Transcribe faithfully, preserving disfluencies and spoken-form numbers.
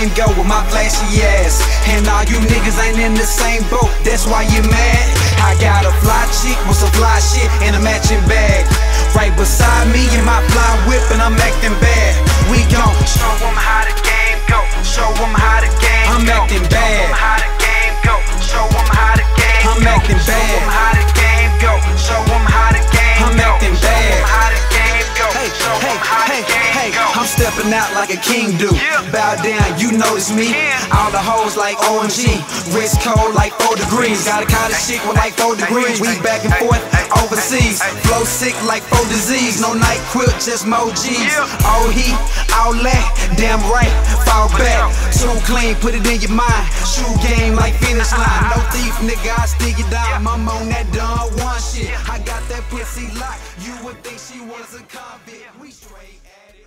game go with my flashy ass. And all you niggas ain't in the same boat, that's why you mad. I got a fly chick with some fly shit and a matching bag right beside me in my fly whip, and I'm acting bad. We gon' show them how the game go. Show them how the game I'm go. Acting bad. Show them how the game go. Show them how the game I'm go. Acting bad. Show them how the game go. Show them how the game I'm go. Acting bad. Show them how the game go. Hey, Show hey, them how hey, the game hey. Go. I'm stepping out like a king do. Yeah. Bow down, you notice me. Yeah. All the hoes like O M G. Wrist cold like four degrees. Got a college chick with like four degrees. We back and forth overseas. Flow sick like four disease. No night quilt, just more G's. All heat, all that, damn right, fall back. Too clean, put it in your mind. Shoe game like finish line. No thief, nigga, I stick it down. I'm on that Don Juan shit. I got that pussy locked. You would think she was a convict. We straight at it.